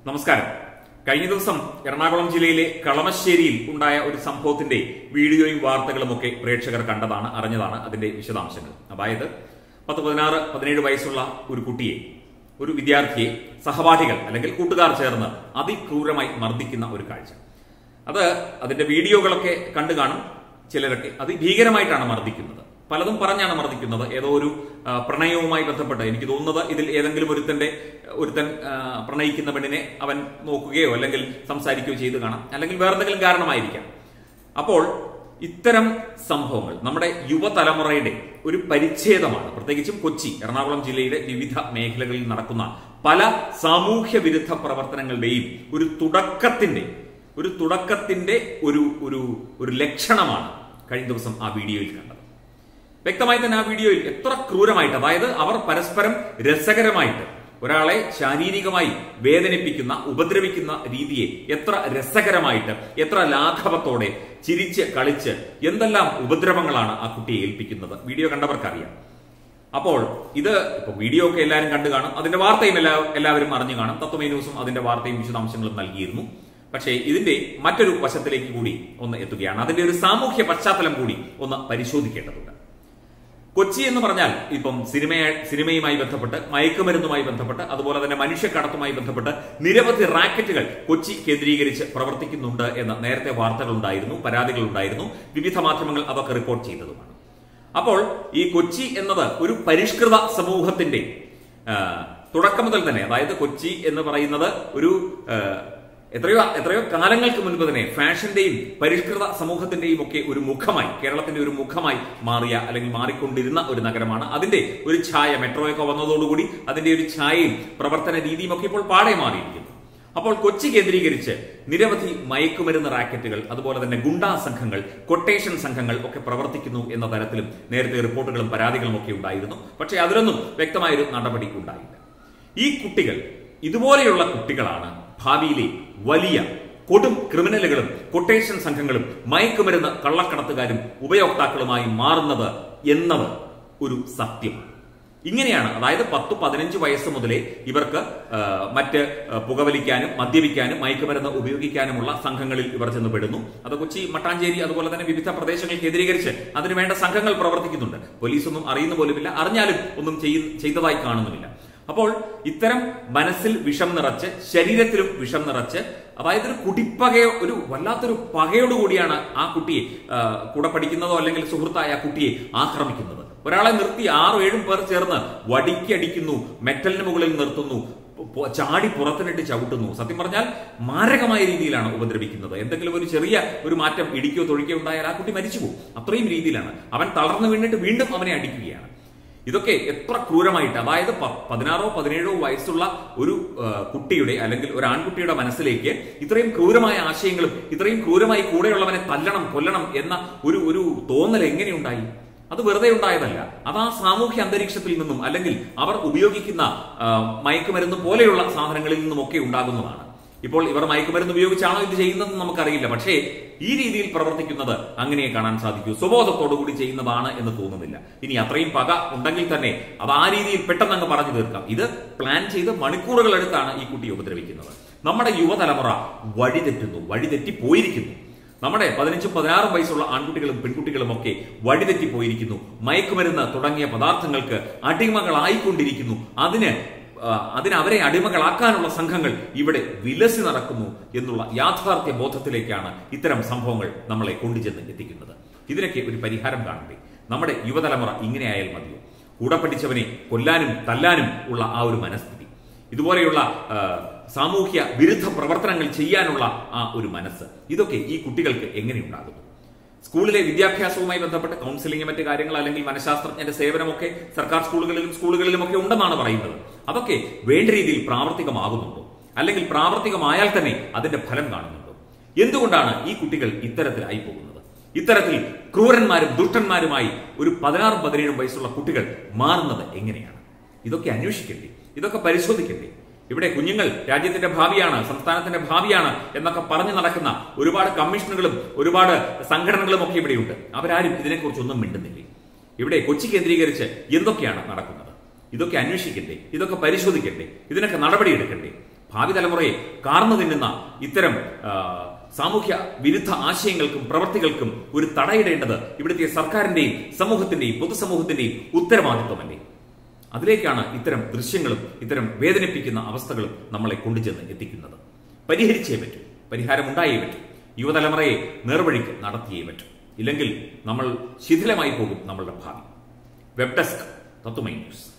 നമസ്കാരം. കഴിഞ്ഞ ദിവസം എറണാകുളം ജില്ലയിലെ കളമശ്ശേരിയിൽ ഉണ്ടായ ഒരു സംഭവത്തിന്റെ വീഡിയോയും വാർത്തകളും ഒക്കെ പ്രേക്ഷകർ കണ്ടതാണ്, അറിഞ്ഞതാണ്. അതിന്റെ വിശദാംശങ്ങൾ, അതായത് 16-17 വയസ്സുള്ള ഒരു കുട്ടിയെ, ഒരു വിദ്യാർത്ഥിയെ സഹപാഠികൾ അല്ലെങ്കിൽ കൂട്ടുകാർ ചേർന്ന് അതിക്രൂരമായി മർദ്ദിക്കുന്ന ഒരു കാഴ്ച. അതിന്റെ വീഡിയോകളൊക്കെ കണ്ടു കാണും. ചിലരൊക്കെ അതിഭീകരമായിട്ടാണ് മർദ്ദിക്കുന്നത്, പലതും പറഞ്ഞാണ് മർദ്ദിക്കുന്നത്. ഏതോ ഒരു പ്രണയവുമായി ബന്ധപ്പെട്ട്, എനിക്ക് തോന്നുന്നത് ഇതിൽ ഏതെങ്കിലും ഒരുത്തൻ പ്രണയിക്കുന്ന പെണ്ണിനെ അവൻ നോക്കുകയോ അല്ലെങ്കിൽ സംസാരിക്കുകയോ ചെയ്ത് കാണാം, അല്ലെങ്കിൽ വേറെന്തെങ്കിലും കാരണമായിരിക്കാം. അപ്പോൾ ഇത്തരം സംഭവങ്ങൾ നമ്മുടെ യുവതലമുറയുടെ ഒരു പരിച്ഛേദമാണ്. പ്രത്യേകിച്ചും കൊച്ചി, എറണാകുളം ജില്ലയുടെ വിവിധ മേഖലകളിൽ നടക്കുന്ന പല സാമൂഹ്യ വിരുദ്ധ പ്രവർത്തനങ്ങളുടെയും ഒരു തുടക്കത്തിന്റെ ഒരു ലക്ഷണമാണ് കഴിഞ്ഞ ദിവസം ആ വീഡിയോയിൽ കണ്ടത്. വ്യക്തമായി തന്നെ ആ വീഡിയോയിൽ എത്ര ക്രൂരമായിട്ട്, അതായത് അവർ പരസ്പരം രസകരമായിട്ട് ഒരാളെ ശാരീരികമായി വേദനിപ്പിക്കുന്ന, ഉപദ്രവിക്കുന്ന രീതിയെ എത്ര രസകരമായിട്ട്, എത്ര ലാഘവത്തോടെ ചിരിച്ച് കളിച്ച് എന്തെല്ലാം ഉപദ്രവങ്ങളാണ് ആ കുട്ടിയെ ഏൽപ്പിക്കുന്നത്. വീഡിയോ കണ്ടവർക്കറിയാം. അപ്പോൾ ഇപ്പൊ വീഡിയോ ഒക്കെ എല്ലാവരും കണ്ടു കാണും, അതിന്റെ വാർത്തയും എല്ലാവരും അറിഞ്ഞു കാണും. തത്വമയി ന്യൂസും അതിന്റെ വാർത്തയും വിശദാംശങ്ങളും നൽകിയിരുന്നു. പക്ഷേ ഇതിന്റെ മറ്റൊരു വശത്തിലേക്ക് കൂടി ഒന്ന് എത്തുകയാണ്. അതിന്റെ ഒരു സാമൂഹ്യ പശ്ചാത്തലം കൂടി ഒന്ന് പരിശോധിക്കേണ്ടതുണ്ട്. കൊച്ചി എന്ന് പറഞ്ഞാൽ ഇപ്പം സിനിമയുമായി ബന്ധപ്പെട്ട്, മയക്കുമരുന്നുമായി ബന്ധപ്പെട്ട്, അതുപോലെ തന്നെ മനുഷ്യക്കടത്തുമായി ബന്ധപ്പെട്ട് നിരവധി റാക്കറ്റുകൾ കൊച്ചി കേന്ദ്രീകരിച്ച് പ്രവർത്തിക്കുന്നുണ്ട് എന്ന് നേരത്തെ വാർത്തകളുണ്ടായിരുന്നു, പരാതികളുണ്ടായിരുന്നു. വിവിധ മാധ്യമങ്ങൾ അതൊക്കെ റിപ്പോർട്ട് ചെയ്തതുമാണ്. അപ്പോൾ ഈ കൊച്ചി എന്നത് ഒരു പരിഷ്കൃത സമൂഹത്തിന്റെ തുടക്കം മുതൽ തന്നെ, അതായത് കൊച്ചി എന്ന് പറയുന്നത് ഒരു എത്രയോ കാലങ്ങൾക്ക് മുൻപ് തന്നെ ഫാഷന്റെയും പരിഷ്കൃത സമൂഹത്തിന്റെയും ഒക്കെ ഒരു മുഖമായി, കേരളത്തിന്റെ ഒരു മുഖമായി മാറിയ അല്ലെങ്കിൽ മാറിക്കൊണ്ടിരുന്ന ഒരു നഗരമാണ്. അതിന്റെ ഒരു ഛായ, മെട്രോയൊക്കെ വന്നതോടുകൂടി അതിന്റെ ഒരു ഛായയും പ്രവർത്തന രീതിയും ഒക്കെ ഇപ്പോൾ പാടെ മാറിയിരിക്കുന്നു. അപ്പോൾ കൊച്ചി കേന്ദ്രീകരിച്ച് നിരവധി മയക്കുമരുന്ന് റാക്കറ്റുകൾ, അതുപോലെ തന്നെ ഗുണ്ടാ സംഘങ്ങൾ, കൊട്ടേഷൻ സംഘങ്ങൾ ഒക്കെ പ്രവർത്തിക്കുന്നു എന്ന തരത്തിലും നേരത്തെ റിപ്പോർട്ടുകളും പരാതികളും ഒക്കെ ഉണ്ടായിരുന്നു. പക്ഷേ അതിലൊന്നും വ്യക്തമായൊരു നടപടി ഉണ്ടായില്ല. ഈ കുട്ടികൾ, ഇതുപോലെയുള്ള കുട്ടികളാണ് ഭാവിയിലെ വലിയ കൊടും ക്രിമിനലുകളും കൊട്ടേഷൻ സംഘങ്ങളും മയക്കുമരുന്ന് കള്ളക്കടത്തുകാരും ഉപയോക്താക്കളുമായി മാറുന്നത് എന്നത് ഒരു സത്യമാണ്. ഇങ്ങനെയാണ്, അതായത് 10-15 വയസ്സ് മുതലേ ഇവർക്ക് മറ്റ് പുകവലിക്കാനും മദ്യപിക്കാനും മയക്കുമരുന്ന് ഉപയോഗിക്കാനുമുള്ള സംഘങ്ങളിൽ ഇവർ ചെന്ന് പെടുന്നു. അത് കൊച്ചി, മട്ടാഞ്ചേരി, അതുപോലെ തന്നെ വിവിധ പ്രദേശങ്ങൾ കേന്ദ്രീകരിച്ച് അതിനുവേണ്ട സംഘങ്ങൾ പ്രവർത്തിക്കുന്നുണ്ട്. പോലീസൊന്നും അറിയുന്ന പോലുമില്ല, അറിഞ്ഞാലും ഒന്നും ചെയ്തതായി കാണുന്നുമില്ല. അപ്പോൾ ഇത്തരം മനസ്സിൽ വിഷം നിറച്ച്, ശരീരത്തിലും വിഷം നിറച്ച്, അതായത് ഒരു കുടിപ്പകയോ, ഒരു വല്ലാത്തൊരു പകയോടുകൂടിയാണ് ആ കുട്ടിയെ, കൂടെ പഠിക്കുന്നതോ അല്ലെങ്കിൽ സുഹൃത്തായ ആ കുട്ടിയെ ആക്രമിക്കുന്നത്. ഒരാളെ നിർത്തി 6-7 പേർ ചേർന്ന് വടിക്കടിക്കുന്നു, മെറ്റലിന് മുകളിൽ നിർത്തുന്നു, ചാടി പുറത്തിനിട്ട് ചവിട്ടുന്നു. സത്യം പറഞ്ഞാൽ മാരകമായ രീതിയിലാണ് ഉപദ്രവിക്കുന്നത്. എന്തെങ്കിലും ഒരു ചെറിയ ഒരു മാറ്റം, ഇടിക്കോ തൊഴിക്കോ ഉണ്ടായാൽ ആ കുട്ടി മരിച്ചു പോകും. അത്രയും രീതിയിലാണ്. അവൻ തളർന്നു വീണിട്ട് വീണ്ടും അവനെ അടിക്കുകയാണ്. ഇതൊക്കെ എത്ര ക്രൂരമായിട്ട്, അതായത് 16-17 വയസ്സുള്ള ഒരു കുട്ടിയുടെ അല്ലെങ്കിൽ ഒരു ആൺകുട്ടിയുടെ മനസ്സിലേക്ക് ഇത്രയും ക്രൂരമായ ആശയങ്ങളും ഇത്രയും ക്രൂരമായി കൂടെയുള്ളവനെ തല്ലണം, കൊല്ലണം എന്ന ഒരു തോന്നൽ എങ്ങനെയുണ്ടായി? അത് വെറുതെ ഉണ്ടായതല്ല. അത് ആ സാമൂഹ്യ അന്തരീക്ഷത്തിൽ നിന്നും, അല്ലെങ്കിൽ അവർ ഉപയോഗിക്കുന്ന മയക്കുമരുന്ന് പോലെയുള്ള സാധനങ്ങളിൽ നിന്നുമൊക്കെ ഉണ്ടാകുന്നതാണ്. ഇപ്പോൾ ഇവർ മയക്കുമരുന്ന് ഉപയോഗിച്ചാണോ ഇത് ചെയ്യുന്നതെന്ന് നമുക്കറിയില്ല. പക്ഷേ ഈ രീതിയിൽ പ്രവർത്തിക്കുന്നത് അങ്ങനെ കാണാൻ സാധിക്കൂ. സ്വബോധത്തോടുകൂടി ചെയ്യുന്നതാണ് എന്ന് തോന്നുന്നില്ല. ഇനി അത്രയും പക ഉണ്ടെങ്കിൽ തന്നെ അത് ആ രീതിയിൽ പെട്ടെന്ന് അങ്ങ് പറഞ്ഞു തീർക്കാം. ഇത് പ്ലാൻ ചെയ്ത് മണിക്കൂറുകൾ എടുത്താണ് ഈ കുട്ടിയെ ഉപദ്രവിക്കുന്നത്. നമ്മുടെ യുവതലമുറ വഴിതെറ്റിപ്പോയിരിക്കുന്നു. നമ്മുടെ 15-16 വയസ്സുള്ള ആൺകുട്ടികളും പെൺകുട്ടികളും ഒക്കെ വഴിതെറ്റിപ്പോയിരിക്കുന്നു. മയക്കുമരുന്ന് തുടങ്ങിയ പദാർത്ഥങ്ങൾക്ക് അടിമകളായിക്കൊണ്ടിരിക്കുന്നു. അവരെ അടിമകളാക്കാനുള്ള സംഘങ്ങൾ ഇവിടെ വിലസി നടക്കുന്നു എന്നുള്ള യാഥാർത്ഥ്യ ബോധത്തിലേക്കാണ് ഇത്തരം സംഭവങ്ങൾ നമ്മളെ കൊണ്ടുചെന്ന് എത്തിക്കുന്നത്. ഇതിനൊക്കെ ഒരു പരിഹാരം കാണണ്ടേ? നമ്മുടെ യുവതലമുറ ഇങ്ങനെയായാൽ മതിയോ? കൂടെ പഠിച്ചവനെ കൊല്ലാനും തല്ലാനും ഉള്ള ആ ഒരു മനസ്ഥിതി, ഇതുപോലെയുള്ള സാമൂഹ്യ വിരുദ്ധ പ്രവർത്തനങ്ങൾ ചെയ്യാനുള്ള ആ ഒരു മനസ്സ്, ഇതൊക്കെ ഈ കുട്ടികൾക്ക് എങ്ങനെയുണ്ടാകുന്നു? സ്കൂളിലെ വിദ്യാഭ്യാസവുമായി ബന്ധപ്പെട്ട് കൗൺസിലിംഗ്, മറ്റു കാര്യങ്ങൾ, അല്ലെങ്കിൽ മനഃശാസ്ത്രജ്ഞന്റെ സേവനമൊക്കെ സർക്കാർ സ്കൂളുകളിലുമൊക്കെ ഉണ്ടെന്നാണ് പറയുന്നത്. അതൊക്കെ വേണ്ട രീതിയിൽ പ്രാവർത്തികമാകുന്നുണ്ടോ? അല്ലെങ്കിൽ പ്രാവർത്തികമായാൽ തന്നെ അതിന്റെ ഫലം കാണുന്നുണ്ടോ? എന്തുകൊണ്ടാണ് ഈ കുട്ടികൾ ഇത്തരത്തിലായി പോകുന്നത്? ഇത്തരത്തിൽ ക്രൂരന്മാരും ദുഷ്ടന്മാരുമായി ഒരു 16-17 വയസ്സുള്ള കുട്ടികൾ മാറുന്നത് എങ്ങനെയാണ്? ഇതൊക്കെ അന്വേഷിക്കേണ്ടേ? ഇതൊക്കെ പരിശോധിക്കേണ്ടേ? ഇവിടെ കുഞ്ഞുങ്ങൾ രാജ്യത്തിന്റെ ഭാവിയാണ്, സംസ്ഥാനത്തിന്റെ ഭാവിയാണ് എന്നൊക്കെ പറഞ്ഞു നടക്കുന്ന ഒരുപാട് കമ്മീഷനുകളും ഒരുപാട് സംഘടനകളും ഒക്കെ ഇവിടെയുണ്ട്. അവരാരും ഇതിനെക്കുറിച്ചൊന്നും മിണ്ടുന്നില്ലേ? ഇവിടെ കൊച്ചി കേന്ദ്രീകരിച്ച് എന്തൊക്കെയാണ് നടക്കുന്നത്? ഇതൊക്കെ അന്വേഷിക്കണ്ടേ? ഇതൊക്കെ പരിശോധിക്കണ്ടേ? ഇതിനൊക്കെ നടപടിയെടുക്കണ്ടേ? ഭാവി തലമുറയെ കാർന്നു തിന്നുന്ന ഇത്തരം സാമൂഹ്യ വിരുദ്ധ ആശയങ്ങൾക്കും പ്രവൃത്തികൾക്കും ഒരു തടയിടേണ്ടത് ഇവിടുത്തെ സർക്കാരിന്റെയും സമൂഹത്തിന്റെയും പൊതുസമൂഹത്തിന്റെയും ഉത്തരവാദിത്വമല്ലേ? അതിലേക്കാണ് ഇത്തരം ദൃശ്യങ്ങളും ഇത്തരം വേദനിപ്പിക്കുന്ന അവസ്ഥകളും നമ്മളെ കൊണ്ടുചെന്ന് എത്തിക്കുന്നത്. പരിഹരിച്ചേ പറ്റൂ, പരിഹാരമുണ്ടായേ പറ്റൂ, യുവതലമുറയെ നേർവഴിക്ക് നടത്തിയേ പറ്റൂ. ഇല്ലെങ്കിൽ നമ്മൾ ശിഥിലമായി പോകും നമ്മളുടെ ഭാവി. Web desk Tatwamayi news.